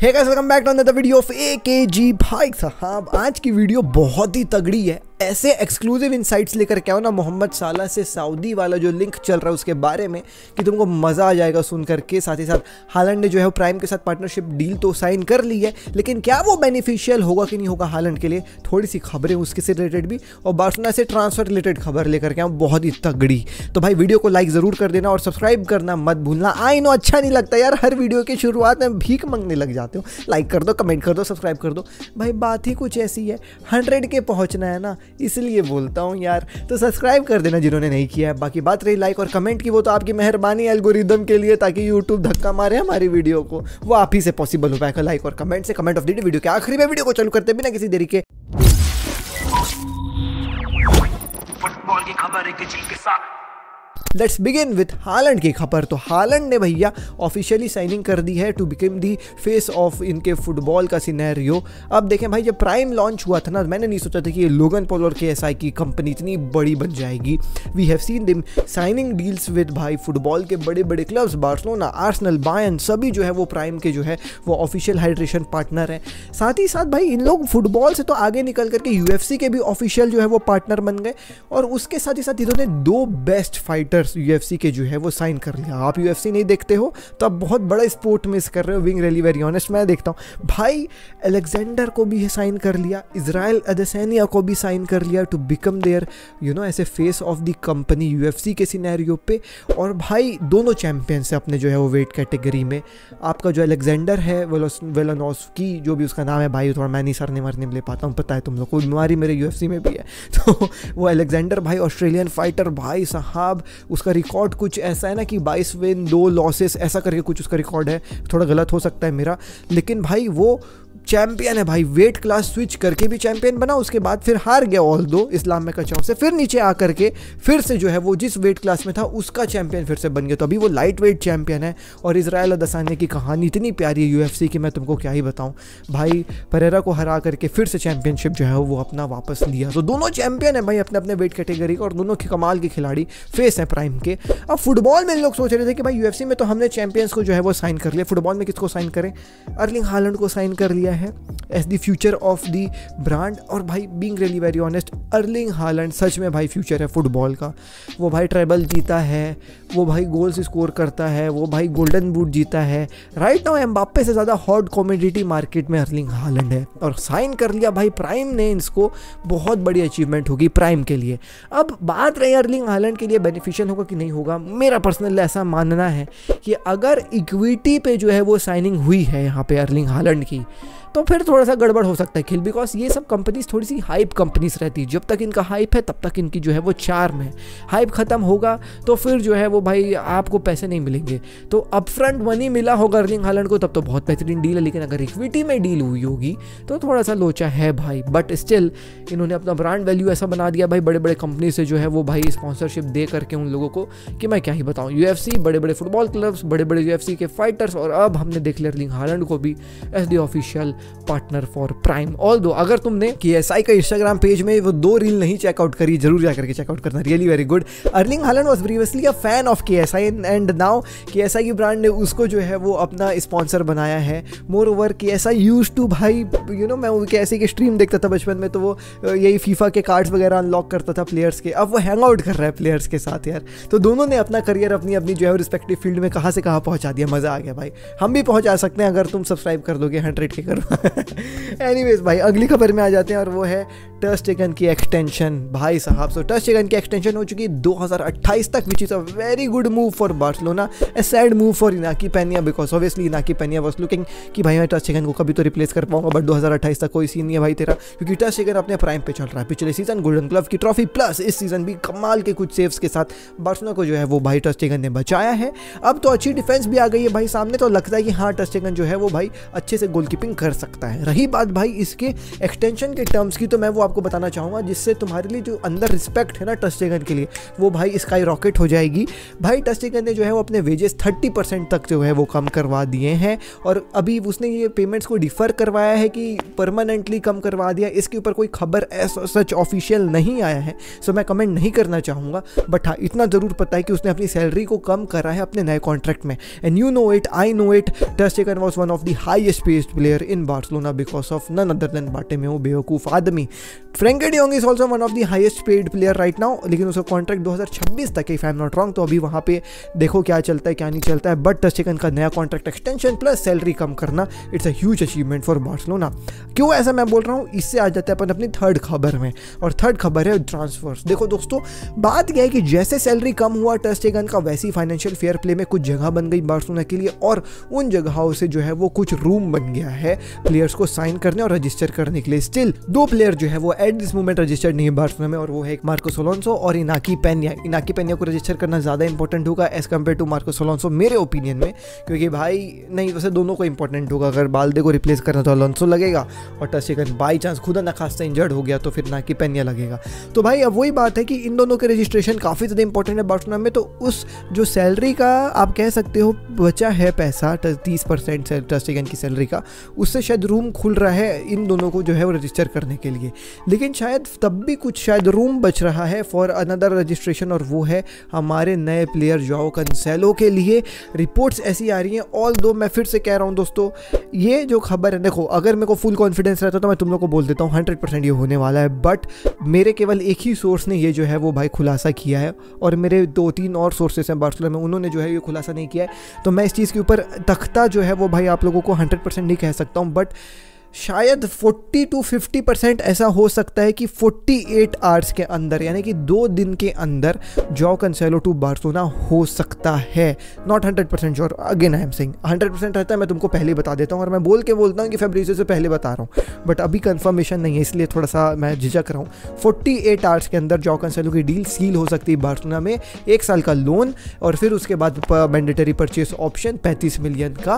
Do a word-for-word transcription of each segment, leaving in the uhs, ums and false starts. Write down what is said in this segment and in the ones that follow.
Hey guys, welcome back to another video of AKG. भाई साहब, आज की वीडियो बहुत ही तगड़ी है। ऐसे एक्सक्लूसिव इनसाइट्स लेकर के आओ ना मोहम्मद साला से सऊदी वाला जो लिंक चल रहा है उसके बारे में कि तुमको मज़ा आ जाएगा सुन करके। साथ ही साथ हालैंड ने जो है वो प्राइम के साथ पार्टनरशिप डील तो साइन कर ली है, लेकिन क्या वो बेनिफिशियल होगा कि नहीं होगा हालैंड के लिए, थोड़ी सी खबरें उसके से रिलेटेड भी, और बार्सिलोना से ट्रांसफर रिलेटेड खबर लेकर के आओ बहुत ही तगड़ी। तो भाई वीडियो को लाइक ज़रूर कर देना और सब्सक्राइब करना मत भूलना। आई नो अच्छा नहीं लगता यार, हर वीडियो की शुरुआत में भीख मांगने लग जाते हो। लाइक कर दो, कमेंट कर दो, सब्सक्राइब कर दो। भाई बात ही कुछ ऐसी है, हंड्रेड के पहुँचना है ना, इसलिए बोलता हूँ यार। तो सब्सक्राइब कर देना जिन्होंने नहीं किया है। बाकी बात रही लाइक और कमेंट की, वो तो आपकी मेहरबानी एल्गोरिदम के लिए, ताकि यूट्यूब धक्का मारे हमारी वीडियो को, वो आप ही से पॉसिबल हो पाएगा लाइक और कमेंट से। कमेंट ऑफ द वीडियो के आखिरी में। वीडियो को चालू करते बिना किसी देरी के। फुटबॉल की खबर है किसी के साथ। लेट्स बिगिन विथ हालैंड की खबर। तो हालैंड ने भैया ऑफिशियली साइनिंग कर दी है to become the face of इनके फुटबॉल का सिनेरियो। अब देखें भाई, जब प्राइम लॉन्च हुआ था ना, मैंने नहीं सोचा था कि ये लोगन पॉल और केएसआई की कंपनी इतनी बड़ी बन जाएगी। We have seen them signing deals with भाई फुटबॉल के बड़े बड़े क्लब्स, बार्सिलोना, आर्सेनल, बायर्न, सभी जो है वो प्राइम के जो है वो ऑफिशियल हाइड्रेशन पार्टनर है। साथ ही साथ भाई इन लोग फुटबॉल से तो आगे निकल करके यूएफसी के भी ऑफिशियल जो है वो पार्टनर बन गए, और उसके साथ ही साथ इन्होंने दो बेस्ट फाइटर यूएफसी के जो है वो साइन कर लिया। आप यूएफसी नहीं देखते हो तो आप बहुत बड़ा स्पोर्ट मिस कर रहे हो। विंग रेली वेरी ऑनेस्ट, मैं देखता हूँ भाई। अलेक्जेंडर को भी साइन कर लिया, इजराइल अदेसानिया को भी साइन कर लिया to become their you know ऐसे face of the company UFC के सिनेरियो पे। और भाई दोनों चैंपियंस है अपने जो है वो वेट कैटेगरी में। आपका जो अलेक्जेंडर है वेलोनोव्स्की, जो भी उसका नाम है भाई, थोड़ा मैं नहीं सरने मरने ले पाता हूँ, पता है तुम लोग को, बीमारी मेरे यूएफसी में भी है। तो वो अलेक्जेंडर भाई ऑस्ट्रेलियन फाइटर, भाई साहब उसका रिकॉर्ड कुछ ऐसा है ना कि बाईस विन दो लॉसेस ऐसा करके कुछ उसका रिकॉर्ड है। थोड़ा गलत हो सकता है मेरा, लेकिन भाई वो चैंपियन है भाई। वेट क्लास स्विच करके भी चैंपियन बना, उसके बाद फिर हार गया ऑल दो इस्लाम में कचाव से, फिर नीचे आकर के फिर से जो है वो जिस वेट क्लास में था उसका चैंपियन फिर से बन गया। तो अभी वो लाइट वेट चैंपियन है। और इजराइल अदेसानिया की कहानी इतनी प्यारी है यूएफसी की, मैं तुमको क्या ही बताऊं भाई। परेरा को हरा करके फिर से चैंपियनशिप जो है वो अपना वापस लिया। तो दोनों चैंपियन है भाई अपने अपने वेट कैटेगरी का, और दोनों के कमाल के खिलाड़ी फेस है प्राइम के। अब फुटबॉल में लोग सोच रहे थे कि भाई यूएफसी में तो हमने चैंपियंस को जो है वो साइन कर लिया, फुटबॉल में किसको साइन करें। अर्लिंग हालैंड को साइन कर लिया है as the future of the brand. और भाई being really very honest, Erling Haaland सच में भाई फ्यूचर है फुटबॉल का। वो भाई ट्रेबल जीता है, वो भाई गोल्स स्कोर करता है, वो भाई गोल्डन बूट जीता है। राइट नाउ एम्बाप्पे से ज़्यादा हॉट कॉमोडिटी मार्केट में अर्लिंग हालैंड है, और साइन कर लिया भाई प्राइम ने। इसको बहुत बड़ी अचीवमेंट होगी प्राइम के लिए। अब बात रही अर्लिंग हालैंड के लिए बेनिफिशियल होगा कि नहीं होगा, मेरा पर्सनल ऐसा मानना है कि अगर इक्विटी पे जो है वो साइनिंग हुई है यहाँ पे अर्लिंग हालैंड की, तो फिर थोड़ा सा गड़बड़ हो सकता है खेल। बिकॉज ये सब कंपनीज थोड़ी सी हाइप कंपनीज रहती है। जब तक इनका हाइप है तब तक इनकी जो है वो चार्म है। हाइप खत्म होगा तो फिर जो है वो भाई आपको पैसे नहीं मिलेंगे। तो अपफ्रंट मनी मिला होगा अर्लिंग हालैंड को तब तो बहुत बेहतरीन डील है, लेकिन अगर इक्विटी में डील हुई होगी तो थोड़ा सा लोचा है भाई। बट स्टिल इन्होंने अपना ब्रांड वैल्यू ऐसा बना दिया भाई, बड़े बड़े कंपनी से जो है वो भाई स्पॉन्सरशिप दे करके उन लोगों को, कि मैं क्या ही बताऊँ। यूएफसी, बड़े बड़े फुटबॉल क्लब्स, बड़े बड़े यूएफसी के फाइटर्स, और अब हमने देख लिया अर्लिंग हालैंड को भी एज द ऑफिशियल पार्टनर और प्राइम। ऑल्दो अगर तुमने केएसआई का इंस्टाग्राम पेज में वो दो रील नहीं चेकआउट करी, जरूर जाकर के चेकआउट करना, really very good. Erling Haaland was previously a fan of KSI and now KSI की ब्रांड ने उसको जो है वो अपना स्पॉन्सर बनाया है। Moreover KSI used to भाई यू नो मैं वो केएसआई की स्ट्रीम देखता था बचपन में, तो वो यही फीफा के कार्ड्स वगैरह अनलॉक करता था प्लेयर्स के। अब वो हैंग आउट कर रहा है प्लेयर्स के साथ यार। तो दोनों ने अपना करियर अपनी अपनी जो है रिस्पेक्टिव फील्ड में कहाँ से कहाँ पहुँचा दिया। मज़ा आ गया भाई। हम भी पहुँचा सकते हैं अगर तुम सब्सक्राइब कर दोगे हंड्रेड के करो। एनीवेज भाई, अगली खबर में आ जाते हैं, और वो है टर स्टेगन की एक्सटेंशन। भाई साहब, सो टर स्टेगन की एक्सटेंशन हो चुकी है दो हज़ार अट्ठाईस तक, which is a very good move for Barcelona, a sad move for Inaki Pena, because obviously Inaki Pena was looking कि भाई मैं टर स्टेगन को कभी तो रिप्लेस कर पाऊंगा, बट दो हज़ार अट्ठाईस तक कोई सीन नहीं है भाई तेरा, क्योंकि टर स्टेगन अपने प्राइम पे चल रहा है। पिछले सीजन गोल्डन ग्लव की ट्रॉफी प्लस इस सीजन भी कमाल के कुछ सेव्स के साथ बार्सिलोना को जो है वो भाई टर स्टेगन ने बचाया है। अब तो अच्छी डिफेंस भी आ गई है भाई सामने, तो लगता है कि हाँ टर स्टेगन जो है वो भाई अच्छे से गोलकीपिंग कर सकता है। रही बात भाई इसके एक्सटेंशन के टर्म्स की, तो मैं वो आपको बताना चाहूँगा, जिससे तुम्हारे लिए जो अंदर रिस्पेक्ट है ना टर स्टेगन के लिए, वो भाई स्काई रॉकेट हो जाएगी। भाई टर स्टेगन ने जो है वो अपने वेजेस थर्टी परसेंट तक जो है वो कम करवा दिए हैं, और अभी उसने ये पेमेंट्स को डिफ़र करवाया है कि परमानेंटली कम करवा दिया, इसके ऊपर कोई खबर सच ऑफिशियल नहीं आया है, सो मैं कमेंट नहीं करना चाहूँगा। बट हाँ, इतना ज़रूर पता है कि उसने अपनी सैलरी को कम करा है अपने नए कॉन्ट्रैक्ट में। And you know it, I know it, Ter Stegen was one of the highest paid player in Barcelona because of none other than Bartomeu बेवकूफ़ आदमी। Frenkie de Jong is also one of the highest paid player right now, लेकिन उसका contract दो हज़ार छब्बीस तक है if I am not wrong, तो अभी वहाँ पे देखो क्या चलता है क्या नहीं चलता है। बट टर स्टेगन का नया कॉन्ट्रैक्ट एक्सटेंशन प्लस सैलरी कम करना, it's a huge achievement for Barcelona. क्यों ऐसा मैं बोल रहा हूँ, इससे आ जाते हैं अपन अपनी थर्ड खबर में, और थर्ड खबर है ट्रांसफर्स। देखो दोस्तों, बात यह है कि जैसे सैलरी कम हुआ टर स्टेगन का, वैसी फाइनेंशियल फेयर प्ले में कुछ जगह बन गई बार्सिलोना के लिए, और उन जगहों से जो है वो कुछ रूम बन गया है प्लेयर्स को साइन करने और रजिस्टर करने के लिए। स्टिल दो प्लेयर जो है वो एट दिस मोमेंट रजिस्टर्ड नहीं है बार्सिलोना में, और वो है एक मार्कोस अलोंसो और इनाकी पेन्या। इनाकी पेन्या को रजिस्टर करना ज़्यादा इंपॉर्टेंट होगा as compare to Marcos Alonso मेरे ओपिनियन में, क्योंकि भाई नहीं, वैसे दोनों को इंपॉर्टेंट होगा। अगर बाल्दे को रिप्लेस करना तो अलोंसो लगेगा, और टर स्टेगन बाई चांस खुदा न खास्ता इंजर्ड हो गया तो फिर इनाकी पेन्या लगेगा। तो भाई अब वही बात है कि इन दोनों के रजिस्ट्रेशन काफ़ी ज़्यादा इंपॉर्टेंट है बार्सिलोना में। तो उस जो सैलरी का आप कह सकते हो बचा है पैसा, तीस परसेंट टर स्टेगन की सैलरी का, उससे शायद रूम खुल रहा है इन दोनों को जो है वो रजिस्टर करने के लिए। लेकिन शायद तब भी कुछ शायद रूम बच रहा है फॉर अनदर रजिस्ट्रेशन, और वो है हमारे नए प्लेयर जोआओ कैंसेलो के लिए। रिपोर्ट्स ऐसी आ रही हैं, ऑल दो मैं फिर से कह रहा हूँ दोस्तों, ये जो खबर है, देखो अगर मेरे को फुल कॉन्फिडेंस रहता तो मैं तुम लोग को बोल देता हूँ हंड्रेड परसेंट ये होने वाला है, बट मेरे केवल एक ही सोर्स ने ये जो है वो भाई खुलासा किया है, और मेरे दो तीन और सोर्सेस हैं बार्सिलोना में, उन्होंने जो है ये खुलासा नहीं किया है। तो मैं इस चीज़ के ऊपर तख्ता जो है वो भाई आप लोगों को हंड्रेड परसेंट नहीं कह सकता हूँ, बट शायद चालीस टू पचास परसेंट ऐसा हो सकता है कि अड़तालीस आवर्स के अंदर, यानी कि दो दिन के अंदर जोआओ कैंसेलो टू बार्सिलोना हो सकता है। Not hundred percent sure, again I am saying hundred percent रहता है, मैं तुमको पहले बता देता हूँ, और मैं बोल के बोलता हूँ कि फैब्रिजियो से पहले बता रहा हूँ, बट अभी कंफर्मेशन नहीं है, इसलिए थोड़ा सा मैं झिझक रहा हूँ। अड़तालीस आवर्स के अंदर जोआओ कैंसेलो की डील सील हो सकती है बार्सिलोना में, एक साल का लोन, और फिर उसके बाद मैंडेटरी परचेस ऑप्शन पैंतीस मिलियन का।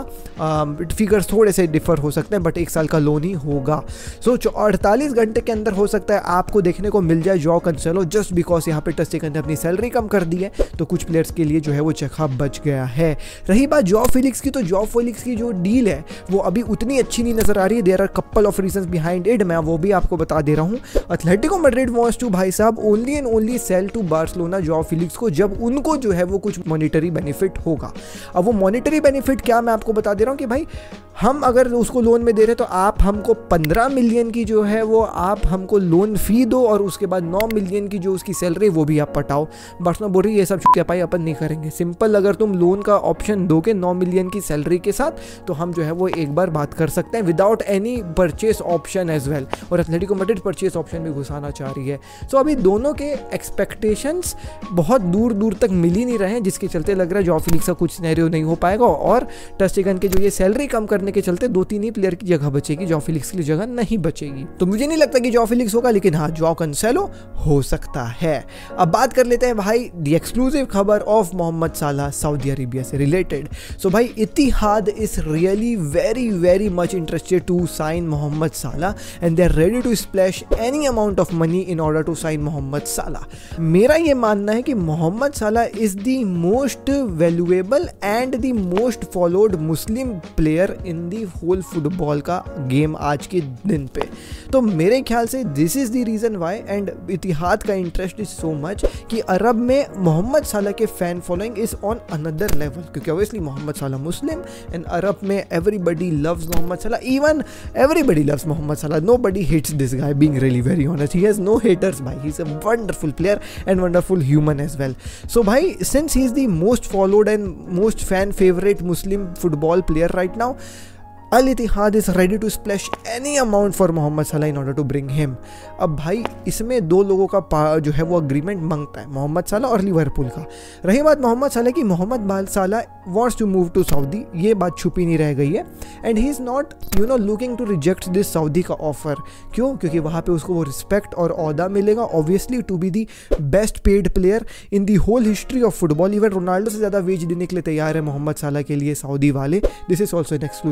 फिगर्स थोड़े से डिफर हो सकते हैं, बट एक साल का लोन ही होगा। सो so, अड़तालीस घंटे के अंदर हो सकता है आपको देखने को मिल जाए जोआओ कैंसेलो, जस्ट बिकॉज यहाँ पे टर स्टेगन ने अपनी सैलरी कम कर दी है, तो कुछ प्लेयर्स के लिए जो है वो जगह बच गया है। रही बात जोआओ फेलिक्स की, तो जोआओ फेलिक्स की जो डील है वो अभी उतनी अच्छी नहीं नजर आ रही है। There are couple of reasons behind it, मैं वो भी आपको बता दे रहा हूँ। एथलेटिको मैड्रिड वांट्स टू भाई साहब only and only sell to Barcelona Joao Felix को, जब उनको जो है वो कुछ मॉनिटरी बेनिफिट होगा। अब वो मॉनिटरी बेनिफिट क्या, मैं आपको बता दे रहा हूँ कि भाई हम अगर उसको लोन में दे रहे तो आप हमको पंद्रह मिलियन की जो है वो आप हमको लोन फी दो, और उसके बाद नौ मिलियन की जो उसकी सैलरी वो भी आप पटाओ। बार्सिलोना बोल रही है ये सब क्या पाई अपन नहीं करेंगे, सिंपल अगर तुम लोन का ऑप्शन दोगे नौ मिलियन की सैलरी के साथ, तो हम जो है वो एक बार बात कर सकते हैं without any purchase option as well. और एथलेटिको मैड्रिड परचेस ऑप्शन भी घुसाना चाह रही है। सो so, अभी दोनों के एक्सपेक्टेशंस बहुत दूर दूर तक मिल ही नहीं रहे हैं, जिसके चलते लग रहा है जोआओ फेलिक्स का कुछ सिनेरियो नहीं हो पाएगा, और टर स्टेगन के जो ये सैलरी कम करने के चलते दो तीन ही प्लेयर की जगह बचेगी, जोआओ फेलिक्स की जगह नहीं बचेगी। तो मुझे नहीं लगता कि जोआओ फेलिक्स होगा, लेकिन हाँ जोआओ कैंसेलो हो सकता है। अब बात कर लेते हैं भाई दी एक्सक्लूसिव खबर of Mohamed Salah Saudi Arabia से रिलेटेड। सो भाई Ittihad is really very very much interested to sign Mohamed Salah, and they are ready to splash any amount of money in order to sign Mohamed Salah. मेरा ये मानना है कि Mohamed Salah is the most valuable and the most followed Muslim player in the whole football का game आज के दिन पे। तो मेरे ख्याल से this is the reason why, and Ittihad का इंटरेस्ट इज सो मच कि अरब में मोहम्मद साला के fan following is on another level, क्योंकि obviously Mohamed Salah Muslim, and Arab में एवरीबडी लव्स मोहम्मद साला, even everybody loves Mohamed Salah, nobody hates this guy, being really very honest, he has no haters भाई, he is a wonderful player and wonderful human as well. So भाई since he is the most followed and most fan favourite Muslim football player right now, Al Ittihad is ready to splash any amount for Mohamed Salah in order to bring him। अब भाई इसमें दो लोगों का जो है वो agreement मांगता है, मोहम्मद साला और लिवरपूल का। रही बात मोहम्मद साला की, मोहम्मद साला wants to move to Saudi, ये बात छुपी नहीं रह गई है, and he is not you know looking to reject this Saudi का ऑफर। क्यों? क्योंकि वहाँ पे उसको वो रिस्पेक्ट और औहदा मिलेगा, obviously to be the best paid player in the whole history of football. Even Ronaldo से ज़्यादा वेज देने के लिए तैयार है मोहम्मद साला के लिए सऊदी वाले। This is also an exclusive खबर।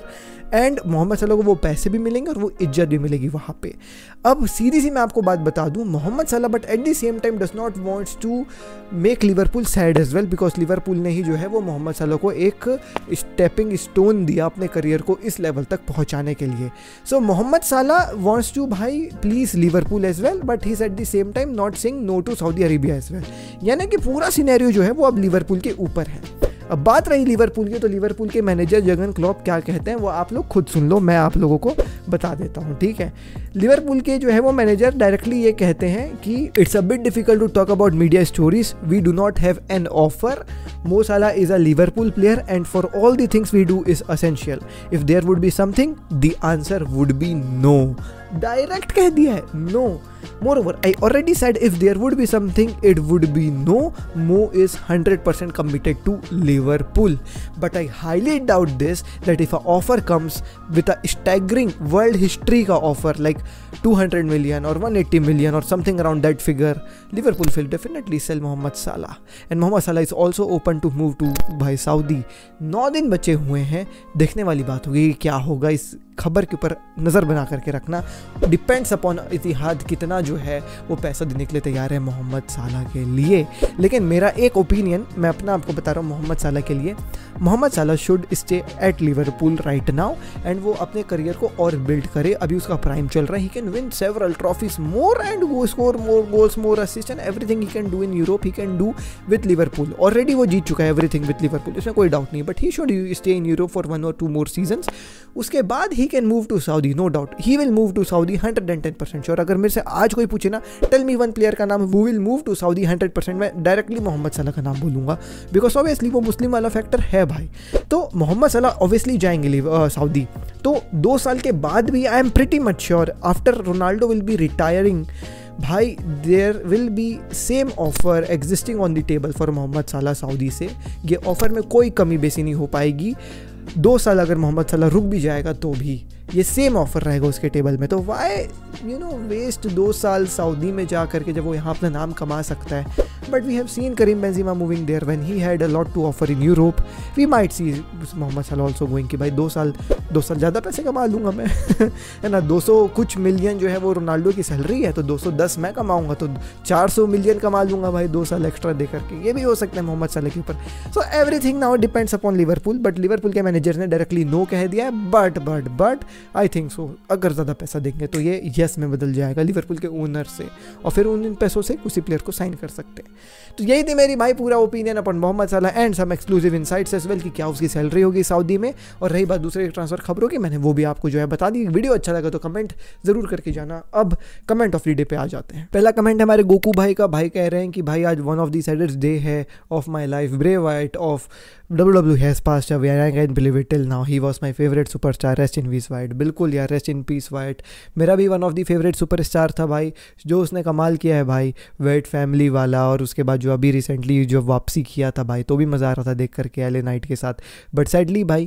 एंड मोहम्मद सलाह को वो पैसे भी मिलेंगे और वो इज्जत भी मिलेगी वहाँ पे। अब सीधी सी मैं आपको बात बता दूँ, Mohamed Salah but at the same time does not wants to make Liverpool sad as well, because Liverpool ने ही जो है वो मोहम्मद सलाह को एक स्टेपिंग स्टोन दिया अपने करियर को इस लेवल तक पहुँचाने के लिए। So Mohamed Salah wants to भाई please Liverpool as well, but he is at the same time not saying no to Saudi Arabia as well, यानी कि पूरा सिनेरियो जो है वो अब लिवरपूल के ऊपर है। अब बात रही लिवरपूल की, तो लिवरपूल के मैनेजर जर्गन क्लॉप क्या कहते हैं वो आप लोग खुद सुन लो, मैं आप लोगों को बता देता हूँ, ठीक है। लिवरपूल के जो है वो मैनेजर डायरेक्टली ये कहते हैं कि it's a bit difficult to talk about media stories, we do not have an offer, Mo Salah is a Liverpool player and for all the things we do is essential, if there would be something the answer would be no. Direct कह दिया है no. Moreover, I already said if there would be something, it would be no. Mo is one hundred percent committed to Liverpool. But I highly doubt this, that if an offer comes with a staggering world history ka offer like two hundred million or one hundred eighty million or something around that figure, Liverpool will definitely sell Mohamed Salah. And Mohamed Salah is also open to move to भाई Saudi. नौ दिन बचे हुए हैं, देखने वाली बात होगी क्या होगा। इस खबर के ऊपर नज़र बना करके रखना, डिपेंड्स अपॉन इतिहाद कितना जो है वो पैसा देने के लिए तैयार है मोहम्मद साला के लिए। लेकिन मेरा एक ओपिनियन मैं अपना आपको बता रहा हूँ मोहम्मद साला के लिए, Mohamed Salah should stay at Liverpool right now and वो अपने करियर को और बिल्ड करे। अभी उसका प्राइम चल रहा है, he can win several trophies more and go score more goals more assist and everything he can do in Europe, he can do with Liverpool. Already वो जीत चुका है एवरीथिंग विद लिवरपूल, इसमें कोई डाउट नहीं, but he should stay in Europe for one और two more seasons. उसके बाद he can move to Saudi, no doubt he will move to Saudi hundred and ten percent sure. अगर मेरे से आज कोई पूछे ना टेल मी वन प्लेयर का नाम वो will move to Saudi hundred percent, मैं डायरेक्टली मोहम्मद सलाह का नाम बोलूंगा, बिकॉज ऑब्वियसली वो मुस्लिम वाला फैक्टर है भाई। तो मोहम्मद सलाह ऑब्वियसली जाएंगे सऊदी, तो दो साल के बाद भी I am pretty much sure after Ronaldo will be retiring भाई there will be same offer existing on the table for Mohamed Salah Saudi से। ये ऑफर में कोई कमी बेसी नहीं हो पाएगी। दो साल अगर मोहम्मद सलाह रुक भी जाएगा तो भी ये सेम ऑफर रहेगा उसके टेबल में। तो वाई यू नो वेस्ट दो साल सऊदी में जा करके जब वो यहाँ अपना नाम कमा सकता है। But we have seen Karim Benzema moving there when he had a lot to offer in Europe, we might see Mohamed Salah also going कि भाई दो साल दो साल ज़्यादा पैसे कमा लूँगा मैं है ना। दो सौ कुछ मिलियन जो है वो रोनाल्डो की सैलरी है, तो दो सौ दस मैं कमाऊँगा तो चार सौ मिलियन कमा लूँगा भाई दो साल एक्स्ट्रा दे करके, ये भी हो सकता है मोहम्मद सलाह के ऊपर। So everything now depends upon Liverpool, but Liverpool के मैनेजर ने डायरेक्टली नो कह दिया है। But but but I think so अगर ज़्यादा पैसा देंगे तो ये यस में बदल जाएगा लिवरपूल के ओनर से, और फिर उन पैसों से किसी प्लेयर को साइन कर सकते हैं। तो यही थी मेरी भाई पूरा opinion upon Mohamed Salah and some exclusive insights as well कि क्या उसकी सैलरी होगी सऊदी में। और रही बात दूसरे ट्रांसफर खबरों की, मैंने वो भी आपको जो है बता दी। वीडियो अच्छा लगा तो कमेंट जरूर करके जाना। अब कमेंट ऑफ द डे पे आ जाते हैं। पहला कमेंट है हमारे गोकू भाई का। भाई कह रहे हैं कि भाई आज one of the saddest day है of my life, Bray Wyatt of W W has passed away, I can believe it till now, he was my favourite superstar, rest in peace Wyatt. बिल्कुल यार, rest in peace Wyatt, मेरा भी one of the favourite superstar था भाई। जो उसने कमाल किया है भाई वाइट फैमिली वाला, और उसके बाद जो अभी रिसेंटली जो वापसी किया था भाई तो भी मज़ा आ रहा था देख करके एल ए नाइट के साथ। बट सैडली भाई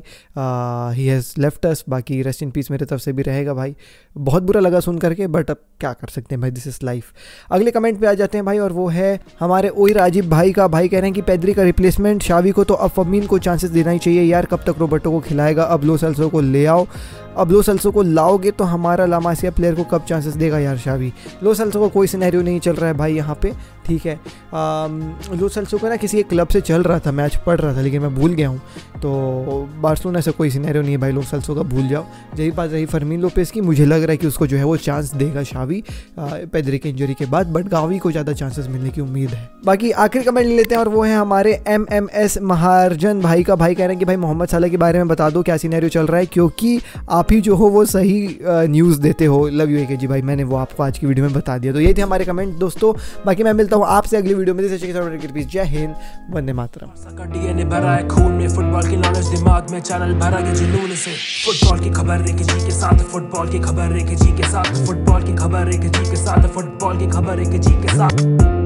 ही हैज़ लेफ्ट अस। बाकी रेस्ट इन पीस मेरे तरफ से भी रहेगा भाई। बहुत बुरा लगा सुन करके, बट अब क्या कर सकते हैं भाई, दिस इज़ लाइफ। अगले कमेंट पे आ जाते हैं भाई, और वो है हमारे ओई राजीव भाई का। भाई कह रहे हैं कि पेद्री का रिप्लेसमेंट शावी को तो अब फमीन को चांसेस देना ही चाहिए यार, कब तक रोबर्टो को खिलाएगा, अब लो सेल्सो को ले आओ। अब लो सेल्सो को लाओगे तो हमारा लामासिया प्लेयर को कब चांसेस देगा यार शावी। लो सेल्सो को कोई सिनेरियो नहीं चल रहा है भाई यहाँ पे, ठीक है। लो सेल्सो को ना किसी एक क्लब से चल रहा था, मैच पढ़ रहा था लेकिन मैं भूल गया हूँ। तो बार्सिलोना से कोई सिनेरियो नहीं है भाई लो सेल्सो का, भूल जाओ। यही बात रही फर्मीन लोपेस की, मुझे लग रहा है कि उसको जो है वो चांस देगा शावी पेद्री की इंजरी के बाद, बट गावी को ज़्यादा चांसेस मिलने की उम्मीद है। बाकी आखिरी कमेंट ले लेते हैं, और वो है हमारे एम एम एस महारजन भाई का। भाई कह रहे हैं कि भाई मोहम्मद सलाह के बारे में बता दो क्या सिनेरियो चल रहा है, क्योंकि आप ही जो हो वो सही न्यूज़ देते हो। लव यू एके जी भाई, मैंने वो आपको आज की वीडियो में बता दिया। तो ये थे हमारे कमेंट दोस्तों। बाकी मैं मिलता हूँ आपसे अगली वीडियो में। जय हिंद, वंदे मातरम। डीएनए भरा है खून में, फुटबॉल की नॉलेज दिमाग में, चैनल भरा है जुनून से। फुटबॉल की खबर एक जी के साथ, फुटबॉल की खबर एक जी के साथ, फुटबॉल की खबर एक जी के साथ, फुटबॉल की खबर एक जी के साथ।